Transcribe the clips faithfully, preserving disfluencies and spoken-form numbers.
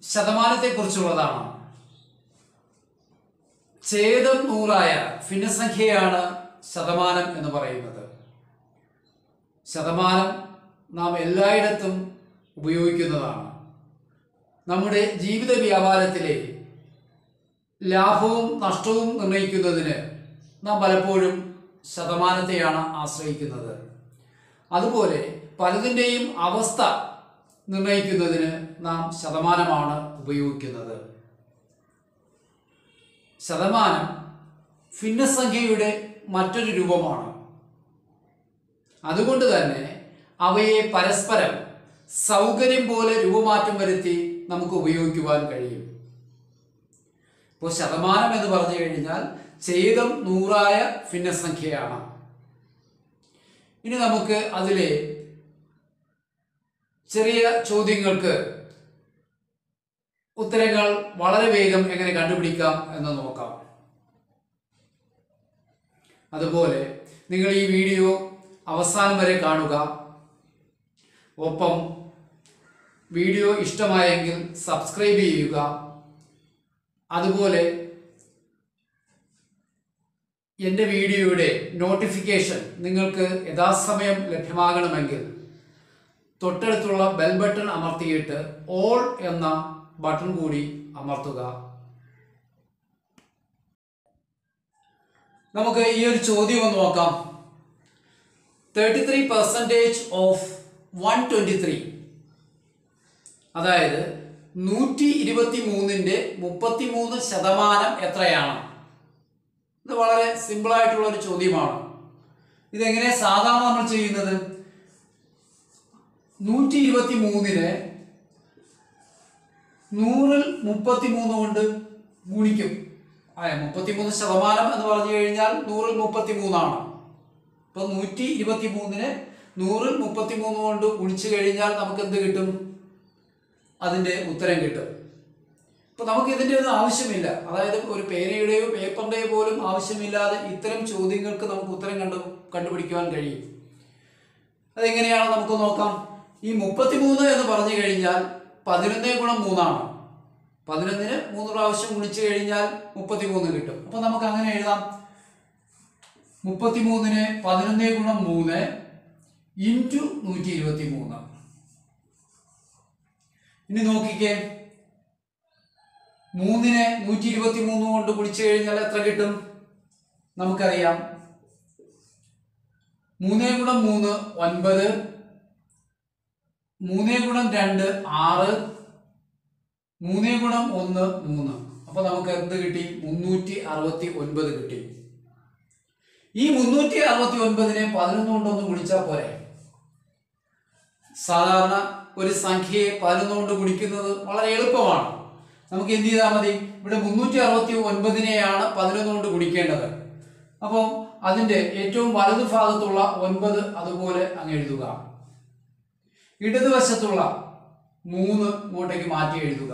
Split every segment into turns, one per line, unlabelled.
ശതമാനത്തെക്കുറിച്ചുള്ളതാണ്. ഛേദം നൂറായ ഭിന്നസംഖ്യയാണ് ശതമാനം എന്ന് പറയുന്നത്. ശതമാനം നാം എല്ലായിടത്തും ഉപയോഗിക്കുന്നതാണ്. നമ്മുടെ ജീവിത വ്യാപാരത്തിലെ ലാഭവും നഷ്ടവും നിർണ്ണയിക്കുന്നതിന് നാം പലപ്പോഴും ശതമാനത്തെയാണ് ആശ്രയിക്കുന്നത്. അതുപോലെ പലതിൻ്റെയും അവസ്ഥ നിർണ്ണയിക്കുന്നതിന് നാം ശതമാനമാണ് ഉപയോഗിക്കുന്നത്. ശതമാനം ഭിന്നസംഖ്യയുടെ മറ്റൊരു രൂപമാണ്. അതുകൊണ്ട് തന്നെ അവയെ പരസ്പരം സൗകര്യം പോലെ രൂപമാറ്റം വരുത്തി നമുക്ക് ഉപയോഗിക്കുവാൻ കഴിയും. ഇപ്പോൾ ശതമാനം എന്ന് പറഞ്ഞു കഴിഞ്ഞാൽ ഛേദം നൂറായ ഭിന്നസംഖ്യയാണ്. ഇനി നമുക്ക് അതിലെ ചെറിയ ചോദ്യങ്ങൾക്ക് ഉത്തരങ്ങൾ വളരെ വേഗം എങ്ങനെ കണ്ടുപിടിക്കാം എന്ന് നോക്കാം. അതുപോലെ നിങ്ങൾ ഈ വീഡിയോ അവസാനം വരെ കാണുക. ഒപ്പം വീഡിയോ ഇഷ്ടമായെങ്കിൽ സബ്സ്ക്രൈബ് ചെയ്യുക. അതുപോലെ എൻ്റെ വീഡിയോയുടെ നോട്ടിഫിക്കേഷൻ നിങ്ങൾക്ക് യഥാസമയം ലഭ്യമാകണമെങ്കിൽ തൊട്ടടുത്തുള്ള ബെൽ ബട്ടൺ അമർത്തിയിട്ട് ഓൾ എന്ന ബട്ടൺ കൂടി അമർത്തുക. നമുക്ക് ഈ ഒരു ചോദ്യം ഒന്ന് നോക്കാം. Thirty three percentage of one twenty three, അതായത് നൂറ്റി ഇരുപത്തി മൂന്നിൻ്റെ മുപ്പത്തി മൂന്ന് ശതമാനം എത്രയാണ്? ഇത് വളരെ സിമ്പിളായിട്ടുള്ള ഒരു ചോദ്യമാണ്. ഇതെങ്ങനെ സാധാരണ നമ്മൾ ചെയ്യുന്നത്? നൂറ്റി ഇരുപത്തി മൂന്നിന് നൂറിൽ മുപ്പത്തി മൂന്ന് കൊണ്ട് ഗുണിക്കും. അതെ, മുപ്പത്തി മൂന്ന് ശതമാനം എന്ന് പറഞ്ഞു കഴിഞ്ഞാൽ നൂറിൽ മുപ്പത്തി മൂന്നാണ്. ഇപ്പൊ നൂറ്റി ഇരുപത്തി മൂന്നിന് നൂറിൽ മുപ്പത്തി മൂന്ന് കൊണ്ട് ഗുണിച്ചു കഴിഞ്ഞാൽ നമുക്ക് എന്ത് കിട്ടും? അതിൻ്റെ ഉത്തരം കിട്ടും. ഇപ്പൊ നമുക്ക് ഇതിൻ്റെ ഒന്നും ആവശ്യമില്ല. അതായത് ഒരു പേനയുടെയോ പേപ്പറിൻ്റെയോ പോലും ആവശ്യമില്ലാതെ ഇത്തരം ചോദ്യങ്ങൾക്ക് നമുക്ക് ഉത്തരം കണ്ടു കണ്ടുപിടിക്കുവാൻ കഴിയും. അതെങ്ങനെയാണ് നമുക്ക് നോക്കാം. ഈ മുപ്പത്തി മൂന്ന് എന്ന് പറഞ്ഞു കഴിഞ്ഞാൽ പതിനൊന്ന് ഗുണം മൂന്നാണ്. പതിനൊന്നിന് മൂന്ന് പ്രാവശ്യം ഗുണിച്ചു കഴിഞ്ഞാൽ മുപ്പത്തി മൂന്ന് കിട്ടും. അപ്പൊ നമുക്ക് അങ്ങനെ എഴുതാം. മുപ്പത്തി മൂന്നിന് പതിനൊന്ന് ഗുണം മൂന്ന് ഇൻറ്റു നൂറ്റി ഇരുപത്തി മൂന്ന്. ഇനി നോക്കിക്കേ, മൂന്നിനെ നൂറ്റി ഇരുപത്തി മൂന്ന് കൊണ്ട് ഗുണിച്ചു കഴിഞ്ഞാൽ എത്ര കിട്ടും? നമുക്കറിയാം. മൂന്നേ ഗുണം മൂന്ന് ഒൻപത്, മൂന്നേ ഗുണം രണ്ട് ആറ്, മൂന്നേ ഗുണം ഒന്ന് മൂന്ന്. അപ്പൊ നമുക്ക് എന്ത് കിട്ടി? മുന്നൂറ്റി അറുപത്തി ഒൻപത് കിട്ടി. ഈ മുന്നൂറ്റി അറുപത്തി ഒൻപതിനെ പതിനൊന്ന് കൊണ്ടൊന്ന് ഗുണിച്ചാൽ പോരെ? സാധാരണ ഒരു സംഖ്യയെ പതിനൊന്ന് കൊണ്ട് ഗുണിക്കുന്നത് വളരെ എളുപ്പമാണ്. നമുക്ക് എന്ത് ചെയ്താൽ മതി? ഇവിടെ മുന്നൂറ്റി അറുപത്തി ഒൻപതിനെയാണ് പതിനൊന്ന് കൊണ്ട് ഗുണിക്കേണ്ടത്. അപ്പം അതിൻ്റെ ഏറ്റവും വലതു ഭാഗത്തുള്ള ഒൻപത് അതുപോലെ അങ്ങ് എഴുതുക. ഇടതുവശത്തുള്ള മൂന്ന് ഇങ്ങോട്ടേക്ക് മാറ്റി എഴുതുക.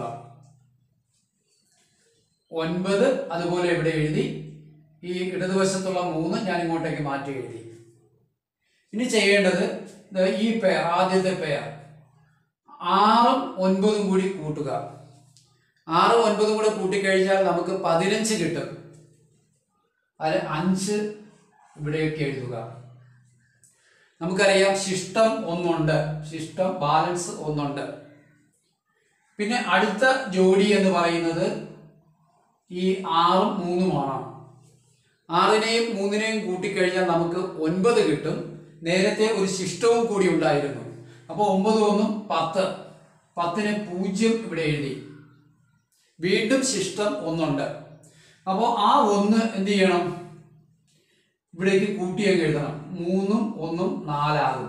ഒൻപത് അതുപോലെ ഇവിടെ എഴുതി. ഈ ഇടതുവശത്തുള്ള മൂന്ന് ഞാൻ ഇങ്ങോട്ടേക്ക് മാറ്റി എഴുതി. ഇനി ചെയ്യേണ്ടത് ഈ പെയർ, ആദ്യത്തെ പെയർ ആറും ഒൻപതും കൂടി കൂട്ടുക. ആറും ഒൻപതും കൂടെ കൂട്ടിക്കഴിഞ്ഞാൽ നമുക്ക് പതിനഞ്ച് കിട്ടും. അതിൽ അഞ്ച് ഇവിടെയൊക്കെ എഴുതുക. നമുക്കറിയാം ശിഷ്ടം ഒന്നുണ്ട്, ശിഷ്ടം ബാലൻസ് ഒന്നുണ്ട്. പിന്നെ അടുത്ത ജോഡി എന്ന് പറയുന്നത് ഈ ആറും മൂന്നുമാണ്. ആറിനെയും മൂന്നിനെയും കൂട്ടിക്കഴിഞ്ഞാൽ നമുക്ക് ഒൻപത് കിട്ടും. നേരത്തെ ഒരു ശിഷ്ടവും കൂടി ഉണ്ടായിരുന്നു. അപ്പോൾ ഒമ്പത് ഒന്നും പത്ത്. പത്തിന് പൂജ്യം ഇവിടെ എഴുതി. വീണ്ടും ശിഷ്ടം ഒന്നുണ്ട്. അപ്പോൾ ആ ഒന്ന് എന്ത് ചെയ്യണം? ഇവിടേക്ക് കൂട്ടിയൊക്കെ എഴുതണം. മൂന്നും ഒന്നും നാലാകും.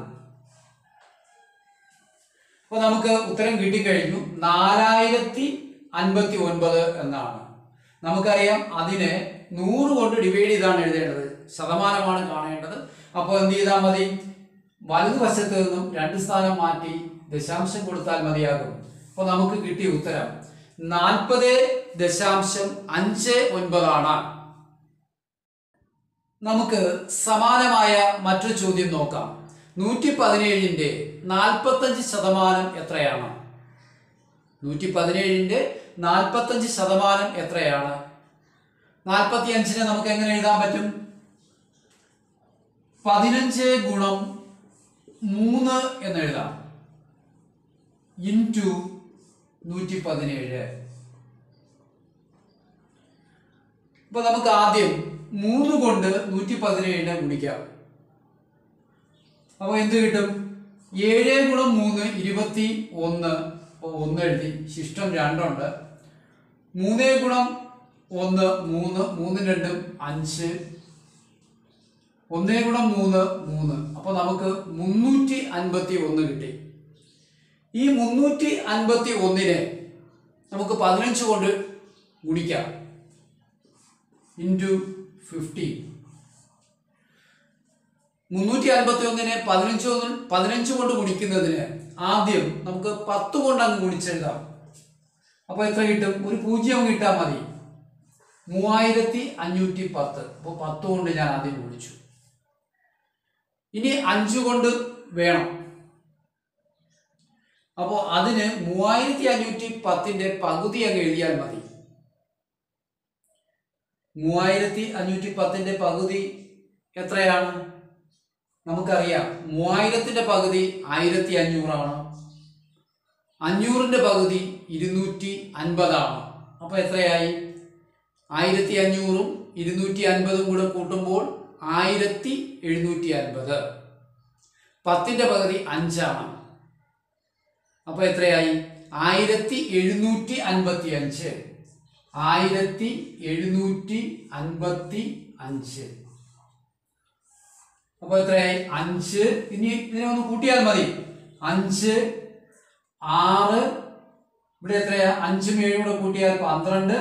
അപ്പൊ നമുക്ക് ഉത്തരം കിട്ടിക്കഴിഞ്ഞു. നാലായിരത്തി അൻപത്തി ഒൻപത് എന്നാണ്. നമുക്കറിയാം അതിനെ നൂറ് കൊണ്ട് ഡിവൈഡ് ചെയ്താണ് എഴുതേണ്ടത്. ശതമാനമാണ് കാണേണ്ടത്. അപ്പോൾ എന്ത് ചെയ്താൽ മതി? വലതുവശത്ത് നിന്നും രണ്ട് സ്ഥാനം മാറ്റി ദശാംശം കൊടുത്താൽ മതിയാകും. അപ്പോൾ നമുക്ക് കിട്ടിയ ഉത്തരം നാൽപ്പത് ദശാംശം അഞ്ച് ഒൻപതാണ്. നമുക്ക് സമാനമായ മറ്റൊരു ചോദ്യം നോക്കാം. നൂറ്റി പതിനേഴിന്റെ നാൽപ്പത്തഞ്ച് ശതമാനം എത്രയാണ്? നൂറ്റി പതിനേഴിൻ്റെ നാൽപ്പത്തഞ്ച് ശതമാനം എത്രയാണ്? നാൽപ്പത്തി അഞ്ചിനെ നമുക്ക് എങ്ങനെ എഴുതാൻ പറ്റും? പതിനഞ്ച് ഗുണം മൂന്ന് എന്ന് എഴുതാം, ഇൻറ്റു നൂറ്റി പതിനേഴ്. ഇപ്പൊ നമുക്ക് ആദ്യം മൂന്ന് കൊണ്ട് നൂറ്റി പതിനേഴിനെ ഗുണിക്കാം. അപ്പൊ എന്ത് കിട്ടും? ഏഴ് ഗുണം മൂന്ന് ഇരുപത്തി ഒന്ന്. അപ്പോൾ ഒന്ന് എഴുതി, ശിഷ്ടം രണ്ടുണ്ട്. മൂന്ന് ഗുണം ഒന്ന് മൂന്ന്, മൂന്ന് രണ്ടും അഞ്ച്. ഒന്നേ ഗുണം മൂന്ന് മൂന്ന്. അപ്പൊ നമുക്ക് മുന്നൂറ്റി അൻപത്തി ഒന്ന് കിട്ടി. ഈ മുന്നൂറ്റി അൻപത്തി ഒന്നിനെ നമുക്ക് പതിനഞ്ച് കൊണ്ട് ഗുണിക്കാം, ഇൻറ്റു ഫിഫ്റ്റി. മുന്നൂറ്റി അൻപത്തി ഒന്നിനെ പതിനഞ്ച് പതിനഞ്ച് കൊണ്ട് ഗുണിക്കുന്നതിന് ആദ്യം നമുക്ക് പത്ത് കൊണ്ട് അങ്ങ് ഗുണിച്ചെഴുതാം. അപ്പൊ എത്ര കിട്ടും? ഒരു പൂജ്യം കിട്ടാൻ മതി. മൂവായിരത്തി അഞ്ഞൂറ്റി പത്ത്. അപ്പോൾ പത്ത് കൊണ്ട് ഞാൻ ആദ്യം ഗുണിച്ചു. ഇനി അഞ്ച് കൊണ്ട് വേണം. അപ്പോൾ അതിന് മൂവായിരത്തി അഞ്ഞൂറ്റി പത്തിന്റെ പകുതി അങ്ങ് എഴുതിയാൽ മതി. മൂവായിരത്തി അഞ്ഞൂറ്റി പത്തിന്റെ പകുതി എത്രയാണ്? നമുക്കറിയാം, മൂവായിരത്തിന്റെ പകുതി ആയിരത്തി അഞ്ഞൂറാണ്. അഞ്ഞൂറിന്റെ പകുതി ഇരുന്നൂറ്റി അൻപതാണ്. അപ്പൊ എത്രയായി? ആയിരത്തി അഞ്ഞൂറും ഇരുന്നൂറ്റി അൻപതും കൂടെ കൂട്ടുമ്പോൾ ആയിരത്തി എഴുന്നൂറ്റി അൻപത്. പത്തിന്റെ പകുതി അഞ്ചാണ്. അപ്പൊ എത്രയായി? ആയിരത്തി എഴുന്നൂറ്റി അൻപത്തി അഞ്ച്. ആയിരത്തി എഴുന്നൂറ്റി അൻപത്തി അഞ്ച്. അപ്പൊ എത്രയായി? അഞ്ച്. ഇനി ഇതിനെ ഒന്ന് കൂട്ടിയാൽ മതി. അഞ്ച്, ആറ്, ഇവിടെ എത്രയാ? അഞ്ചും ഏഴും കൂടെ കൂട്ടിയാൽ പന്ത്രണ്ട്.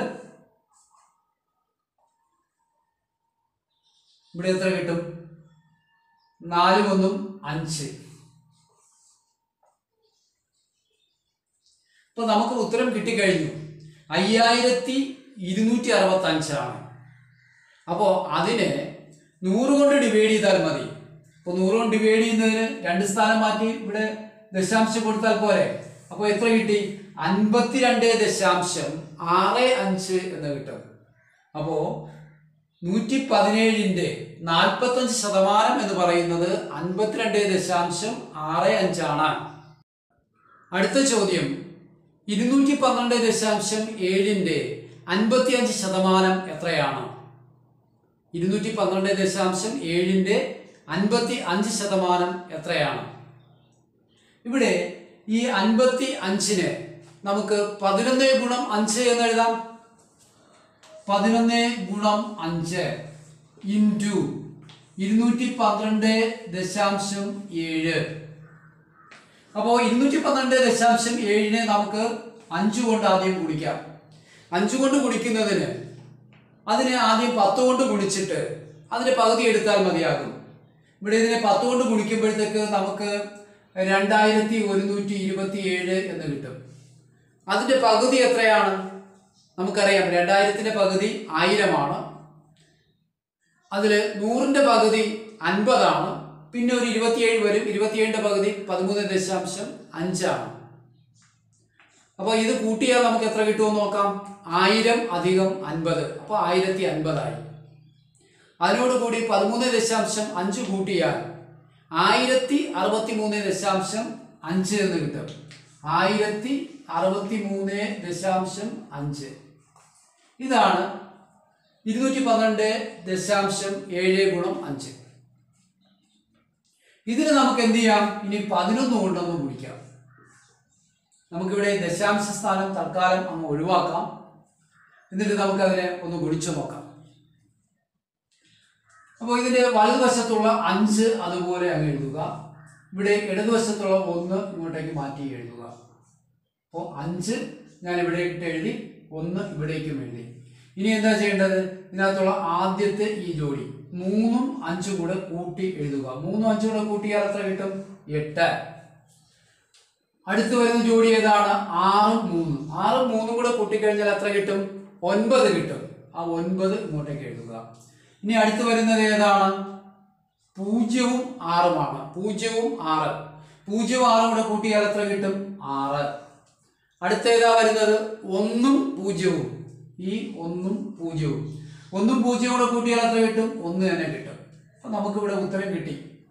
ഇവിടെ എത്ര കിട്ടും? നാലും ഒന്നും അഞ്ച്. ഇപ്പൊ നമുക്ക് ഉത്തരം കിട്ടിക്കഴിഞ്ഞു. അയ്യായിരത്തി ഇരുന്നൂറ്റി അറുപത്തി അഞ്ചാണ്. അപ്പോൾ അതിനെ നൂറ് കൊണ്ട് ഡിവൈഡ് ചെയ്താൽ മതി. അപ്പോൾ നൂറ് കൊണ്ട് ഡിവൈഡ് ചെയ്യുന്നതിന് രണ്ട് സ്ഥാനം മാറ്റി ഇവിടെ ദശാംശം കൊടുത്താൽ പോരെ. അപ്പോൾ എത്ര കിട്ടി? അൻപത്തിരണ്ട് ദശാംശം ആറ് അഞ്ച് എന്ന് കിട്ടും. അപ്പോൾ നൂറ്റി പതിനേഴിന്റെ നാൽപ്പത്തഞ്ച് ശതമാനം എന്ന് പറയുന്നത് അൻപത്തിരണ്ട് ദശാംശം ആറ് അഞ്ചാണ്. അടുത്ത ചോദ്യം, ഇരുന്നൂറ്റി പന്ത്രണ്ട് ദശാംശം ഏഴിന്റെ അൻപത്തി അഞ്ച് ശതമാനം എത്രയാണ്? ഇരുന്നൂറ്റി പന്ത്രണ്ട് ദശാംശം ഏഴിന്റെ അൻപത്തി അഞ്ച് ശതമാനം എത്രയാണ്? ഇവിടെ ഈ അൻപത്തി അഞ്ചിന് നമുക്ക് പതിനൊന്ന് ഗുണം അഞ്ച് എന്ന് എഴുതാം. പതിനൊന്ന് ഗുണം അഞ്ച് ഇൻറ്റു ഇരുന്നൂറ്റി പന്ത്രണ്ട് ദശാംശം ഏഴ്. അപ്പോൾ ഇരുന്നൂറ്റി പന്ത്രണ്ട് ദശാംശം ഏഴിനെ നമുക്ക് അഞ്ച് കൊണ്ട് ആദ്യം ഗുണിക്കാം. അഞ്ച് കൊണ്ട് ഗുണിക്കുന്നതിന് അതിനെ ആദ്യം പത്ത് കൊണ്ട് ഗുണിച്ചിട്ട് അതിന്റെ പകുതി എടുത്താൽ മതിയാകും. ഇവിടെ ഇതിനെ പത്ത് കൊണ്ട് ഗുണിക്കുമ്പോഴത്തേക്ക് നമുക്ക് രണ്ടായിരത്തി ഒരുന്നൂറ്റി ഇരുപത്തി ഏഴ് എന്ന് കിട്ടും. അതിന്റെ പകുതി എത്രയാണ്? നമുക്കറിയാം, രണ്ടായിരത്തിന്റെ പകുതി ആയിരമാണ്. അതില് നൂറിന്റെ പകുതി അൻപതാണ്. പിന്നെ ഒരു ഇരുപത്തിയേഴ് വരും. ഇരുപത്തിയേഴിന്റെ പകുതി പതിമൂന്ന് ദശാംശം അഞ്ചാണ്. അപ്പോൾ ഇത് കൂട്ടിയാൽ നമുക്ക് എത്ര കിട്ടുമെന്ന് നോക്കാം. ആയിരം അധികം അൻപത്, അപ്പോൾ ആയിരത്തി അൻപതായി. അതിനോടുകൂടി പതിമൂന്ന് ദശാംശം അഞ്ച് കൂട്ടിയാൽ ആയിരത്തി അറുപത്തി മൂന്ന് ദശാംശം അഞ്ച് എന്ന് കിട്ടും. ആയിരത്തി അറുപത്തി മൂന്ന് ദശാംശം അഞ്ച്. ഇതാണ് ഇരുന്നൂറ്റി പന്ത്രണ്ട് ദശാംശം ഏഴ് ഗുണം അഞ്ച്. ഇതിന് നമുക്ക് എന്ത് ചെയ്യാം? ഇനി പതിനൊന്ന് കൊണ്ടൊന്ന് ഗുണിക്കാം. നമുക്കിവിടെ ദശാംശ സ്ഥാനം തൽക്കാലം അങ്ങ് ഒഴിവാക്കാം. എന്നിട്ട് നമുക്കതിനെ ഒന്ന് ഗുണിച്ചു നോക്കാം. അപ്പോൾ ഇതിന്റെ വലതുവശത്തുള്ള അഞ്ച് അതുപോലെ അങ്ങ് എഴുതുക. ഇവിടെ ഇടതുവശത്തുള്ള ഒന്ന് ഇങ്ങോട്ടേക്ക് മാറ്റി എഴുതുക. അപ്പോൾ അഞ്ച് ഞാൻ ഇവിടെ ഇട്ട് എഴുതി, ഒന്ന് ഇവിടേക്കും എഴുതി. ഇനി എന്താ ചെയ്യേണ്ടത്? ഇതിനകത്തുള്ള ആദ്യത്തെ ഈ ജോഡി മൂന്നും അഞ്ചും കൂടെ കൂട്ടി എഴുതുക. മൂന്നും അഞ്ചും കൂടെ കൂട്ടിയാൽ എത്ര കിട്ടും? എട്ട്. അടുത്ത് വരുന്ന ജോഡി ഏതാണ്? ആറും മൂന്നും. ആറും മൂന്നും കൂടെ കൂട്ടിക്കഴിഞ്ഞാൽ എത്ര കിട്ടും? ഒൻപത് കിട്ടും. ആ ഒൻപത് ഇങ്ങോട്ടേക്ക് എഴുതുക. ഇനി അടുത്ത് വരുന്നത് ഏതാണ്? പൂജ്യവും ആറുമാണ്. പൂജ്യവും ആറ്. പൂജ്യവും ആറും കൂടെ കൂട്ടിയാൽ എത്ര കിട്ടും? ആറ്. അടുത്തേതാ വരുന്നത്? ഒന്നും പൂജ്യവും. ഈ ഒന്നും പൂജ്യവും ഒന്നും പൂജ്യവും കൂടെ കൂട്ടിയാൽ എത്ര കിട്ടും? ഒന്ന് തന്നെ കിട്ടും. അപ്പൊ നമുക്കിവിടെ ഉത്തരം കിട്ടി.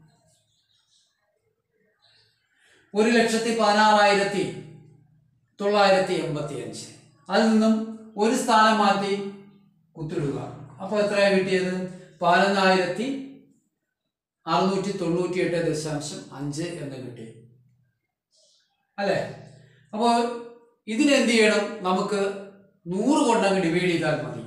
ഒരു ലക്ഷത്തി പതിനാറായിരത്തി തൊള്ളായിരത്തി എൺപത്തി അഞ്ച്. അതിൽ നിന്നും ഒരു സ്ഥാനം മാറ്റി കുത്തിടുക. അപ്പൊ എത്രയാ കിട്ടിയത്? പതിനൊന്നായിരത്തി അറുന്നൂറ്റി തൊണ്ണൂറ്റി എട്ട് ദശാംശം അഞ്ച് എന്ന് കിട്ടി അല്ലെ? അപ്പോൾ ഇതിനെന്ത് ചെയ്യണം? നമുക്ക് നൂറ് കൊണ്ടങ്ങ് ഡിവൈഡ് ചെയ്താൽ മതി.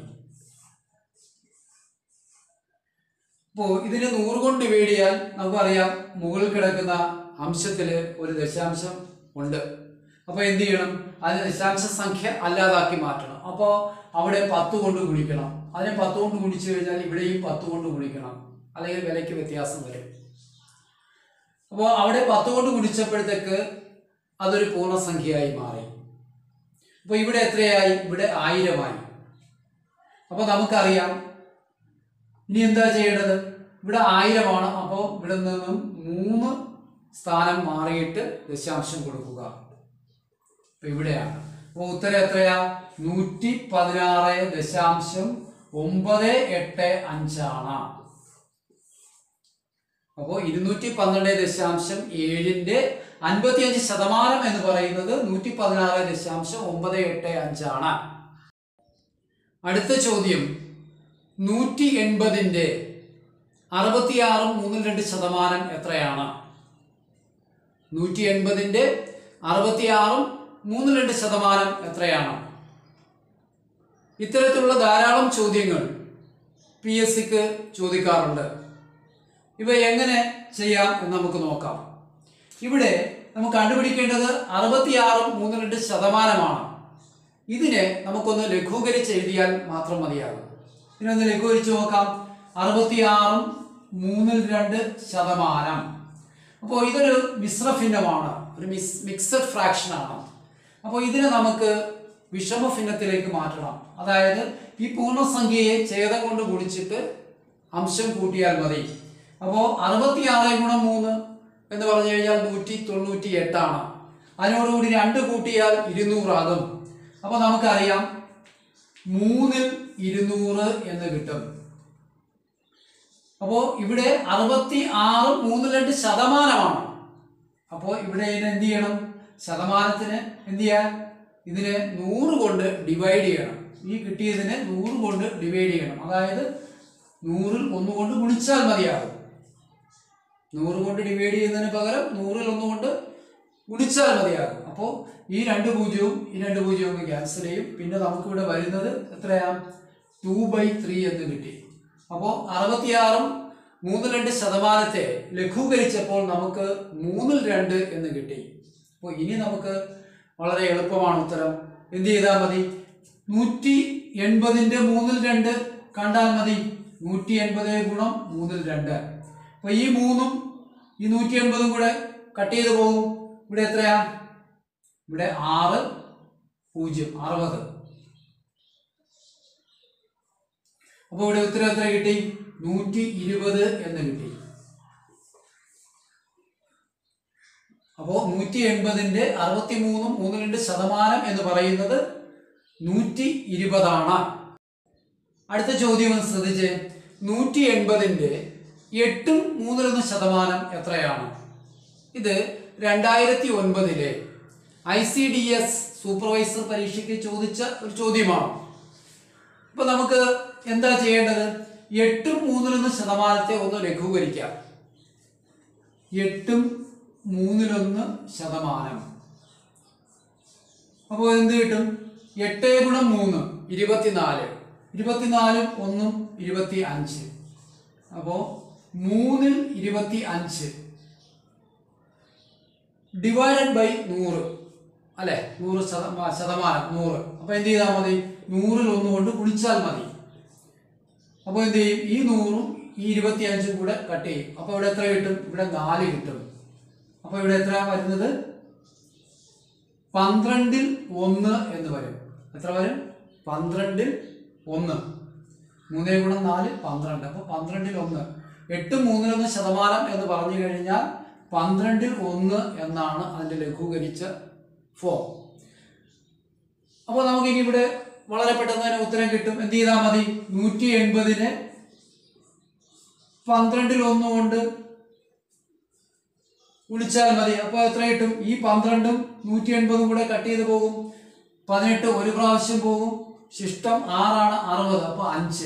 അപ്പോൾ ഇതിനെ നൂറ് കൊണ്ട് ഡിവൈഡ് ചെയ്യാൻ നമുക്കറിയാം മുകളിൽ കിടക്കുന്ന അംശത്തിൽ ഒരു ദശാംശം ഉണ്ട്. അപ്പോൾ എന്ത് ചെയ്യണം? അതിന് ദശാംശ സംഖ്യ അല്ലാതാക്കി മാറ്റണം. അപ്പോൾ അവിടെ പത്ത് കൊണ്ട് ഗുണിക്കണം. അതിനെ പത്ത് കൊണ്ട് ഗുണിച്ചു കഴിഞ്ഞാൽ ഇവിടെയും പത്ത് കൊണ്ട് ഗുണിക്കണം, അല്ലെങ്കിൽ വിലയ്ക്ക് വ്യത്യാസം വരും. അപ്പോൾ അവിടെ പത്ത് കൊണ്ട് ഗുണിച്ചപ്പോഴത്തേക്ക് അതൊരു പൂർണ്ണസംഖ്യയായി മാറി. അപ്പോൾ ഇവിടെ എത്രയായി? ഇവിടെ ആയിരമായി. അപ്പോൾ നമുക്കറിയാം ഇനി എന്താ ചെയ്യേണ്ടത്? ഇവിടെ ആയിരമാണ്. അപ്പോൾ ഇവിടെ നിന്നും മൂന്ന് സ്ഥാനം മാറിയിട്ട് ദശാംശം കൊടുക്കുക. അപ്പൊ ഇവിടെയാണ്. അപ്പോൾ ഉത്തരം എത്രയാ? നൂറ്റി പതിനാറ് ദശാംശം ഒമ്പത് എട്ട് അഞ്ചാണ്. അപ്പോൾ ഇരുന്നൂറ്റി പന്ത്രണ്ട് ദശാംശം ഏഴിന്റെ അൻപത്തി അഞ്ച് ശതമാനം എന്ന് പറയുന്നത് നൂറ്റി പതിനാറ് ദശാംശം ഒമ്പത് എട്ട് അഞ്ചാണ്. അടുത്ത ചോദ്യം, നൂറ്റി എൺപതിന്റെ അറുപത്തിയാറും മൂന്നിൽ രണ്ട് ശതമാനം എത്രയാണ്? നൂറ്റി എൺപതിന്റെ അറുപത്തിയാറും മൂന്നിൽ രണ്ട് ശതമാനം എത്രയാണ്? ഇത്തരത്തിലുള്ള ധാരാളം ചോദ്യങ്ങൾ പി എസ് സിക്ക് ചോദിക്കാറുണ്ട്. ഇവ എങ്ങനെ ചെയ്യാം എന്ന് നമുക്ക് നോക്കാം. ഇവിടെ നമുക്ക് കണ്ടുപിടിക്കേണ്ടത് അറുപത്തിയാറും മൂന്നിൽ രണ്ട് ശതമാനമാണ്. ഇതിനെ നമുക്കൊന്ന് ലഘൂകരിച്ച് എഴുതിയാൽ മാത്രം മതിയാകും. ഇതിനൊന്ന് ലഘൂകരിച്ച് നോക്കാം. അറുപത്തിയാറും മൂന്നിൽ രണ്ട് ശതമാനം. അപ്പോൾ ഇതൊരു മിശ്രഭിന്നമാണ്, ഒരു മിസ് മിക്സഡ് ഫ്രാക്ഷൻ ആണ്. അപ്പോൾ ഇതിനെ നമുക്ക് വിഷമഭിന്നത്തിലേക്ക് മാറ്റണം. അതായത് ഈ പൂർണ്ണസംഖ്യയെ ഛേദം കൊണ്ട് ഗുണിച്ചിട്ട് അംശം കൂട്ടിയാൽ മതി. അപ്പോൾ അറുപത്തിയാറ് ഗുണം മൂന്ന് എന്ന് പറഞ്ഞു കഴിഞ്ഞാൽ നൂറ്റി തൊണ്ണൂറ്റി എട്ടാണ്. അതിനോടുകൂടി രണ്ട് കൂട്ടിയാൽ ഇരുന്നൂറാകും. അപ്പോൾ നമുക്കറിയാം മൂന്നിൽ ഇരുന്നൂറ് എന്ന് കിട്ടും. അപ്പോൾ ഇവിടെ അറുപത്തി ആറ് മൂന്നിൽ രണ്ട് ശതമാനമാണ്. അപ്പോൾ ഇവിടെ ഇതിനെ എന്ത് ചെയ്യണം? ശതമാനത്തിന് എന്ത് ചെയ്യാൻ? ഇതിനെ നൂറ് കൊണ്ട് ഡിവൈഡ് ചെയ്യണം. ഈ കിട്ടിയതിനെ നൂറ് കൊണ്ട് ഡിവൈഡ് ചെയ്യണം. അതായത് നൂറിൽ ഒന്ന് കൊണ്ട് ഗുണിച്ചാൽ മതിയാകും. നൂറ് കൊണ്ട് ഡിവൈഡ് ചെയ്യുന്നതിന് പകരം നൂറിൽ ഒന്ന് കൊണ്ട് ഗുണിച്ചാൽ മതിയാകും. അപ്പോൾ ഈ രണ്ട് പൂജ്യവും ഈ രണ്ട് പൂജ്യവും ക്യാൻസൽ ചെയ്യും. പിന്നെ നമുക്കിവിടെ വരുന്നത് എത്രയാണ്? ടു ബൈ ത്രീ എന്ന് കിട്ടി. അപ്പോൾ അറുപത്തിയാറും മൂന്നിൽ രണ്ട് ശതമാനത്തെ ലഘൂകരിച്ചപ്പോൾ നമുക്ക് മൂന്നിൽ രണ്ട് എന്ന് കിട്ടി. അപ്പോൾ ഇനി നമുക്ക് വളരെ എളുപ്പമാണ് ഉത്തരം. എന്ത് ചെയ്താൽ മതി? നൂറ്റി എൺപതിന്റെ മൂന്നിൽ രണ്ട് കണ്ടാൽ മതി. നൂറ്റി എൺപത് ഗുണം മൂന്നിൽ രണ്ട്. അപ്പൊ ഈ മൂന്നും ഈ നൂറ്റി എൺപതും കൂടെ കട്ട് ചെയ്ത് പോകും. ഇവിടെ എത്രയാ? ഇവിടെ ആറ് പൂജ്യം അറുപത്. അപ്പോൾ ഇവിടെ ഉത്തരം എത്ര കിട്ടി? നൂറ്റി ഇരുപത് എന്ന് കിട്ടി. അപ്പോൾ നൂറ്റി എൺപതിന്റെ അറുപത്തി മൂന്നും മൂന്ന് രണ്ട് ശതമാനം എന്ന് പറയുന്നത് നൂറ്റി ഇരുപതാണ്. അടുത്ത ചോദ്യം ഒന്ന് ശ്രദ്ധിച്ച്. നൂറ്റി എൺപതിന്റെ എട്ടും മൂന്നിലൊന്ന് ശതമാനം എത്രയാണ്? ഇത് രണ്ടായിരത്തി ഒൻപതിലെ I C D S supervisor പരീക്ഷയ്ക്ക് ചോദിച്ച ഒരു ചോദ്യമാണ്. അപ്പൊ നമുക്ക് എന്താ ചെയ്യേണ്ടത്? എട്ടും മൂന്നിലൊന്ന് ശതമാനത്തെ ഒന്ന് ലഘൂകരിക്കാം. എട്ടും മൂന്നിലൊന്ന് ശതമാനം. അപ്പോൾ എന്ത് കിട്ടും? എട്ട് ഗുണം മൂന്ന് ഇരുപത്തിനാല്. ഇരുപത്തിനാലും ഒന്നും ഇരുപത്തി അഞ്ച്. അപ്പോൾ മൂന്നിൽ ഇരുപത്തി അഞ്ച് ഡിവൈഡഡ് ബൈ നൂറ് അല്ലെ? നൂറ് ശതമാനം നൂറ്. അപ്പൊ എന്ത് ചെയ്താൽ മതി? നൂറിൽ ഒന്ന് കൊണ്ട് ഗുണിച്ചാൽ മതി. അപ്പോൾ എന്ത് ചെയ്യും? ഈ നൂറും ഈ ഇരുപത്തി അഞ്ചും കൂടെ കട്ട് ചെയ്യും. അപ്പൊ ഇവിടെ എത്ര കിട്ടും? ഇവിടെ നാല് കിട്ടും. അപ്പൊ ഇവിടെ എത്ര വരുന്നത്? പന്ത്രണ്ടിൽ ഒന്ന് എന്ന് വരും. എത്ര വരും? പന്ത്രണ്ടിൽ ഒന്ന്. മൂന്നേ ഗുണം നാല് പന്ത്രണ്ട്. അപ്പൊ പന്ത്രണ്ടിൽ ഒന്ന്. എട്ട് മൂന്നിലൊന്ന് ശതമാനം എന്ന് പറഞ്ഞു കഴിഞ്ഞാൽ പന്ത്രണ്ടിൽ ഒന്ന് എന്നാണ് അതിന്റെ ലഘൂകരിച്ച ഫോം. അപ്പോൾ നമുക്ക് ഇനി ഇവിടെ വളരെ പെട്ടെന്ന് തന്നെ ഉത്തരം കിട്ടും. എന്ത് ചെയ്താൽ മതി? നൂറ്റി എൺപതിനെ പന്ത്രണ്ടിൽ ഒന്നുകൊണ്ട് ഗുണിച്ചാൽ മതി. അപ്പോൾ എത്ര കിട്ടും? ഈ പന്ത്രണ്ടും നൂറ്റി എൺപതും കൂടെ കട്ട് ചെയ്ത് പോകും. പതിനെട്ട് ഒരു പ്രാവശ്യം പോകും. ശിഷ്ടം ആറാണ്, അറുപത്. അപ്പൊ അഞ്ച്.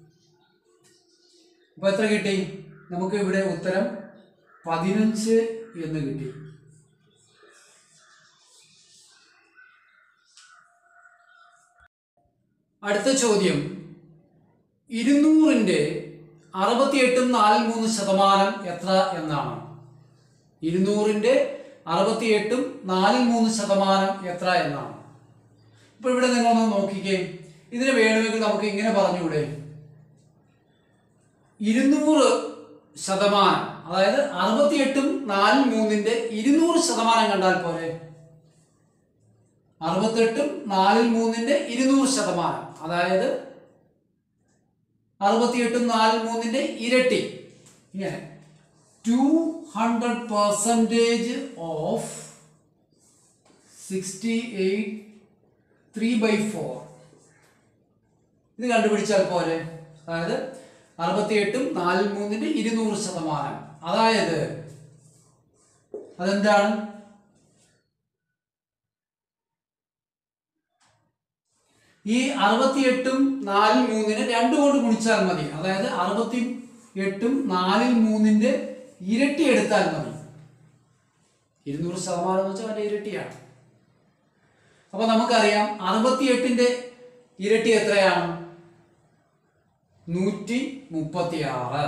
അപ്പൊ എത്ര കിട്ടി? നമുക്ക് ഇവിടെ ഉത്തരം പതിനഞ്ച് എന്ന് കിട്ടി. അടുത്ത ചോദ്യം, ഇരുന്നൂറിന്റെ അറുപത്തിയെട്ടും നാലിൽ മൂന്ന് ശതമാനം എത്ര എന്നാണ്. ഇരുന്നൂറിന്റെ അറുപത്തിയെട്ടും നാലിൽ മൂന്ന് ശതമാനം എത്ര എന്നാണ്. ഇപ്പൊ ഇവിടെ നിങ്ങളൊന്ന് നോക്കിക്കേ. ഇതിന് വേണമെങ്കിൽ നമുക്ക് ഇങ്ങനെ പറഞ്ഞുകൂടെ? ഇരുന്നൂറ് ശതമാനം, അതായത് അറുപത്തിയെട്ടും നാലിൽ മൂന്നിന്റെ ഇരുന്നൂറ് ശതമാനം കണ്ടാൽ പോലെ. അറുപത്തെട്ടും നാലിൽ മൂന്നിന്റെ ഇരുന്നൂറ് ശതമാനം, അതായത് അറുപത്തിയെട്ടും നാലിൽ മൂന്നിന്റെ ഇരട്ടി. ഇങ്ങനെ two hundred percentage of sixty eight three by four. ഇത് കണ്ടുപിടിച്ചാൽ പോലെ. അതായത് അറുപത്തിയെട്ടും നാലിൽ മൂന്നിന്റെ ഇരുന്നൂറ് ശതമാനം, അതായത് അതെന്താണ്? ഈ അറുപത്തിയെട്ടും നാലിൽ മൂന്നിന് രണ്ടു കൊണ്ട് ഗുണിച്ചാൽ മതി. അതായത് അറുപത്തി എട്ടും നാലിൽ മൂന്നിന്റെ ഇരട്ടി എടുത്താൽ മതി. ഇരുന്നൂറ് ശതമാനം എന്ന് വെച്ചാൽ അതിന്റെ ഇരട്ടിയാണ്. അപ്പൊ നമുക്കറിയാം അറുപത്തിയെട്ടിന്റെ ഇരട്ടി എത്രയാണ്? നൂറ്റി മുപ്പത്തി ആറ്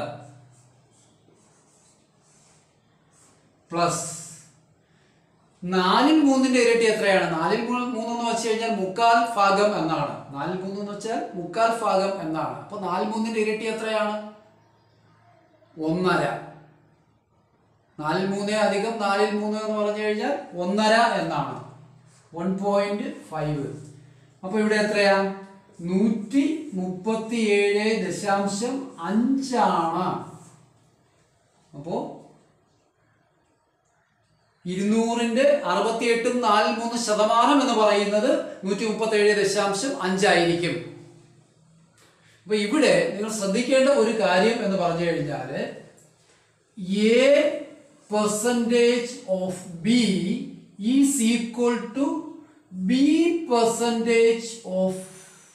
പ്ലസ് നാലിൽ മൂന്നിന്റെ ഇരട്ടി എത്രയാണ്? നാലിൽ മൂന്നെന്ന് വെച്ച് കഴിഞ്ഞാൽ മുക്കാൽ ഭാഗം എന്നാണ്. നാലിൽ മൂന്ന് എന്ന് വെച്ചാൽ മുക്കാൽ ഭാഗം എന്നാണ്. അപ്പൊ നാലിൽ മൂന്നിന്റെ ഇരട്ടി എത്രയാണ്? ഒന്നര. നാലിൽ മൂന്ന് അധികം നാലിൽ മൂന്ന് എന്ന് പറഞ്ഞു കഴിഞ്ഞാൽ ഒന്നര എന്നാണ്. One point five. അപ്പൊ ഇവിടെ എത്രയാ? നൂറ്റി മുപ്പത്തി ഏഴ് ദശാംശം അഞ്ചാണ്. അപ്പോ ഇരുന്നൂറിന്റെ അറുപത്തിയെട്ടും നാലിൽ മൂന്ന് ശതമാനം എന്ന് പറയുന്നത് നൂറ്റി മുപ്പത്തി ഏഴ് ദശാംശം അഞ്ചായിരിക്കും. അപ്പൊ ഇവിടെ നിങ്ങൾ ശ്രദ്ധിക്കേണ്ട ഒരു കാര്യം എന്ന് പറഞ്ഞു കഴിഞ്ഞാല് A percentage of B is equal to B percentage of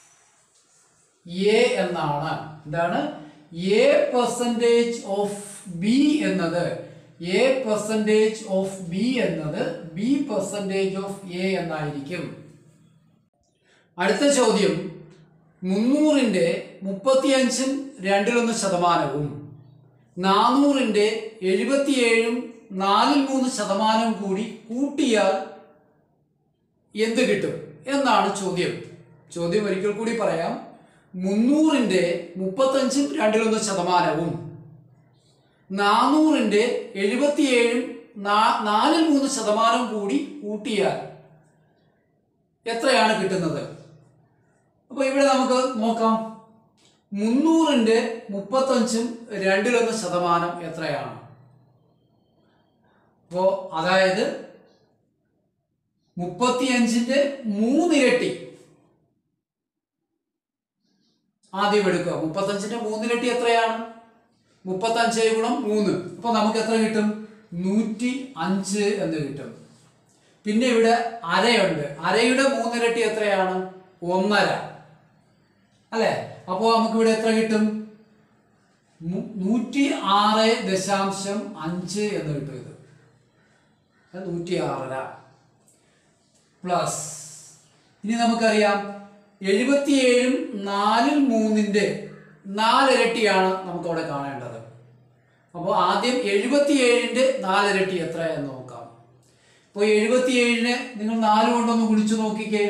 A എന്നാണ്. എന്താണ്? എ പെർസെൻറ്റേജ് ഓഫ് ബി എന്നത് എ പെർസെൻറ്റേജ് ഓഫ് ബി എന്നത് ബി പെർസെൻറ്റേജ് ഓഫ് എ എന്നായിരിക്കും. അടുത്ത ചോദ്യം, മുന്നൂറിന്റെ മുപ്പത്തിയഞ്ചും രണ്ടിലൊന്ന് ശതമാനവും നാനൂറിന്റെ എഴുപത്തിയേഴും നാലിൽ മൂന്ന് ശതമാനവും കൂടി കൂട്ടിയാൽ എന്ത് കിട്ടും എന്നാണ് ചോദ്യം. ചോദ്യം ഒരിക്കൽ കൂടി പറയാം. മുന്നൂറിന്റെ മുപ്പത്തഞ്ചും രണ്ടിലൊന്ന് ശതമാനവും നാനൂറിന്റെ എഴുപത്തിയേഴും നാലിൽ മൂന്ന് ശതമാനം കൂടി കൂട്ടിയാൽ എത്രയാണ് കിട്ടുന്നത്? അപ്പൊ ഇവിടെ നമുക്ക് നോക്കാം. മുന്നൂറിന്റെ മുപ്പത്തഞ്ചും രണ്ടിലൊന്ന് ശതമാനം എത്രയാണ്? അപ്പോ അതായത് മുപ്പത്തിയഞ്ചിന്റെ മൂന്നിരട്ടി ആദ്യം എടുക്കുക. മുപ്പത്തഞ്ചിന്റെ മൂന്നിരട്ടി എത്രയാണ്? മുപ്പത്തഞ്ച് ഗുണം മൂന്ന്. അപ്പൊ നമുക്ക് എത്ര കിട്ടും? നൂറ്റി അഞ്ച് എന്ന് കിട്ടും. പിന്നെ ഇവിടെ അരയുണ്ട്. അരയുടെ മൂന്നിരട്ടി എത്രയാണ്? ഒന്നര അല്ലെ? അപ്പോ നമുക്ക് ഇവിടെ എത്ര കിട്ടും? നൂറ്റി ആറ് ദശാംശം അഞ്ച് എന്ന് കിട്ടും. ഇത് നൂറ്റി ആറര പ്ലസ് ഇനി നമുക്കറിയാം എഴുപത്തിയേഴും നാലിൽ മൂന്നിന്റെ നാലിരട്ടിയാണ് നമുക്ക് അവിടെ കാണേണ്ടത്. അപ്പോൾ ആദ്യം എഴുപത്തിയേഴിന്റെ നാലിരട്ടി എത്ര എന്ന് നോക്കാം. ഇപ്പോൾ എഴുപത്തിയേഴിനെ നിങ്ങൾ നാല് കൊണ്ടൊന്ന് ഗുണിച്ചു നോക്കിക്കേ.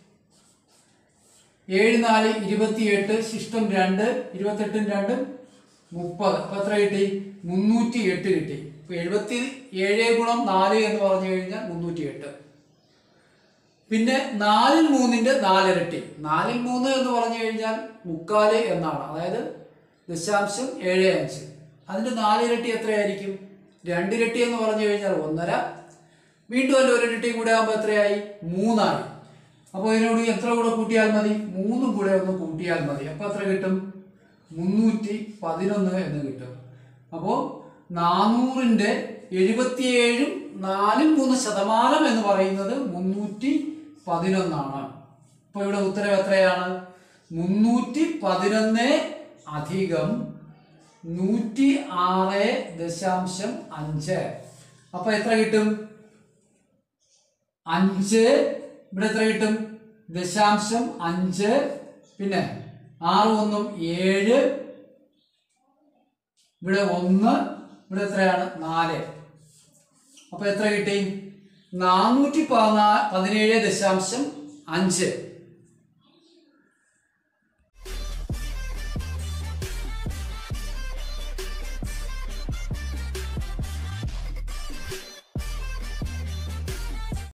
ഏഴ് നാല് ഇരുപത്തിയെട്ട്, ശിഷ്ടം രണ്ട്, ഇരുപത്തെട്ടും രണ്ടും മുപ്പത്. അപ്പൊ എത്ര കിട്ടി? മുന്നൂറ്റി എട്ട് കിട്ടി. ഇപ്പൊ എഴുപത്തി ഏഴ് ഗുണം നാല് എന്ന് പറഞ്ഞു കഴിഞ്ഞാൽ മുന്നൂറ്റി എട്ട്. പിന്നെ നാലിൽ മൂന്നിന്റെ നാലിരട്ടി. നാലിൽ മൂന്ന് എന്ന് പറഞ്ഞു കഴിഞ്ഞാൽ മുക്കാല് എന്നാണ്. അതായത് ദശാംശം ഏഴ് അഞ്ച്. അതിന്റെ നാലിരട്ടി എത്രയായിരിക്കും? രണ്ടിരട്ടി എന്ന് പറഞ്ഞു കഴിഞ്ഞാൽ ഒന്നര. വീണ്ടും അതിന്റെ ഒരിരട്ടി കൂടെ ആകുമ്പോൾ എത്രയായി? മൂന്നായി. അപ്പോൾ ഇതിനോട് എത്ര കൂടെ കൂട്ടിയാൽ മതി? മൂന്നും കൂടെ ഒന്ന് കൂട്ടിയാൽ മതി. അപ്പോൾ എത്ര കിട്ടും? മുന്നൂറ്റി പതിനൊന്ന് എന്ന് കിട്ടും. അപ്പോൾ നാനൂറിൻ്റെ എഴുപത്തിയേഴും നാലും മൂന്ന് ശതമാനം എന്ന് പറയുന്നത് മുന്നൂറ്റി പതിനൊന്നാണ്. അപ്പോൾ ഇവിടെ ഉത്തരം എത്രയാണ്? മുന്നൂറ്റി പതിനൊന്ന് അധികം നൂറ്റി ആറ് ദശാംശം അഞ്ച്. അപ്പൊ എത്ര കിട്ടും? അഞ്ച്. ഇവിടെ എത്ര കിട്ടും? ദശാംശം അഞ്ച്. പിന്നെ ആറ് ഒന്നും ഏഴ്. ഇവിടെ ഒന്ന്. ഇവിടെ എത്രയാണ്? നാല്. അപ്പൊ എത്ര കിട്ടി? നാനൂറ്റി പതിനാ പതിനേഴ് ദശാംശം അഞ്ച്.